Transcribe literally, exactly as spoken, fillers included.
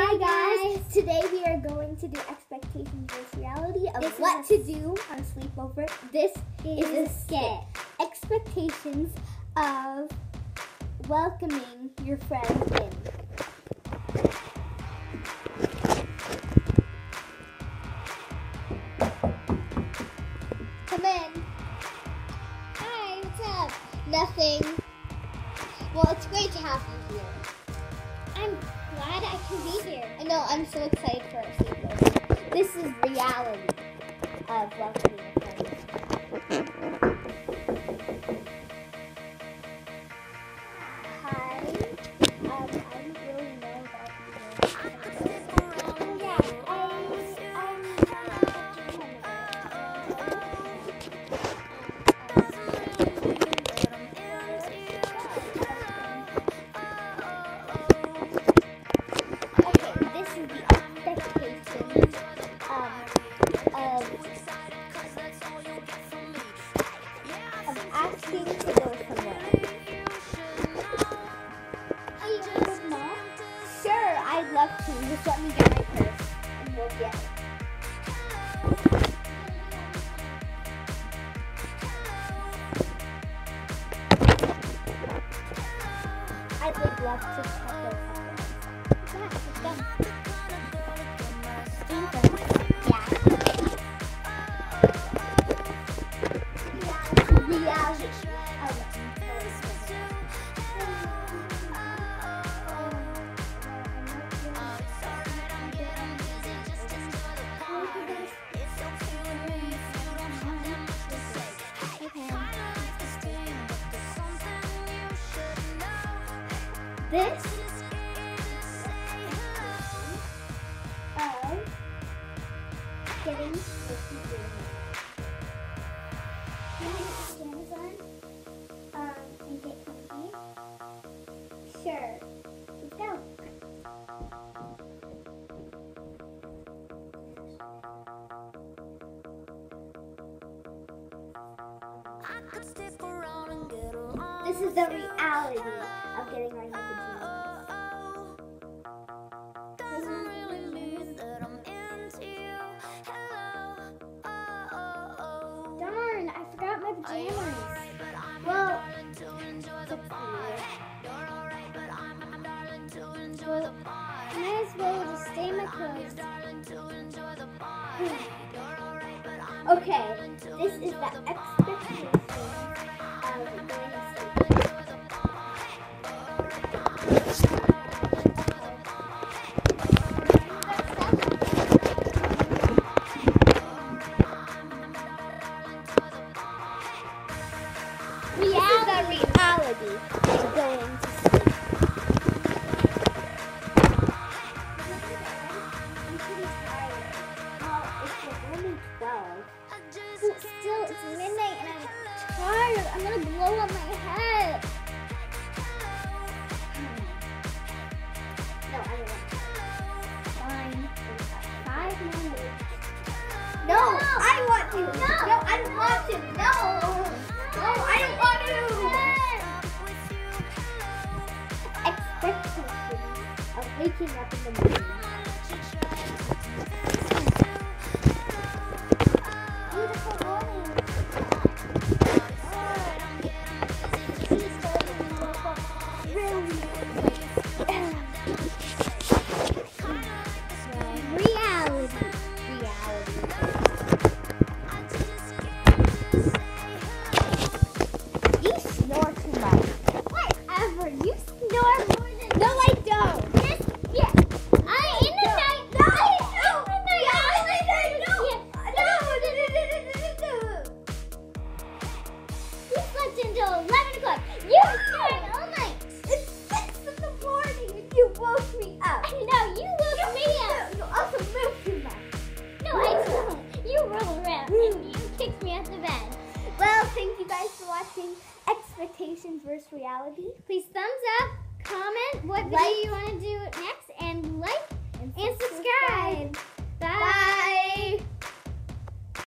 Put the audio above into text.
Hi guys! Today we are going to do expectations versus reality of this what to do on sleepover. This is, is a skit. Expectations of welcoming your friends in. Come in. Hi, what's up? Nothing. Well, it's great to have you here. I'm glad I can be here. I know, I'm so excited for our sleepover. This is reality of welcoming your friends. Hi. Um, I don't really know about you. Oh, yeah. I, asking to go somewhere. Are you a good mom? Sure, I'd love to. Just let me get my purse and we'll get it. I would love to check those out. Yeah, it's done. Reality. This of getting fifty Can I get pajamas on? Um, and get comfy? Sure. Let's go. This is the reality of getting our new pajamas. Darn, I forgot my pajamas. Well, well, I might as well just stay in my clothes. Okay, this is the expectation of going to sleep. This is the reality of going to sleep. I'm pretty tired. Well, it's like only twelve. But still, it's midnight and I'm tired. I'm gonna blow up my head. No, I don't want to. Fine. Five more minutes. No, no, I want to. No, no I don't want to. No. No, I don't want to! Expectations of waking up in the morning. Beautiful morning. Reality. Reality. You snore too much. Whatever. You snore more than. No, I don't. Yes, yes. I in the night. No, no, in the night. No, no, no. You slept until eleven o'clock. You snored all night. It's six in the morning and you woke me up. I know you woke me up. You also move too much. No, I don't. You roll around and you kicked me out the bed. Well, thank you guys for watching Expectations versus Reality. Please thumbs up, comment what video like, you want to do next, and like and, and subscribe. subscribe. Bye. Bye.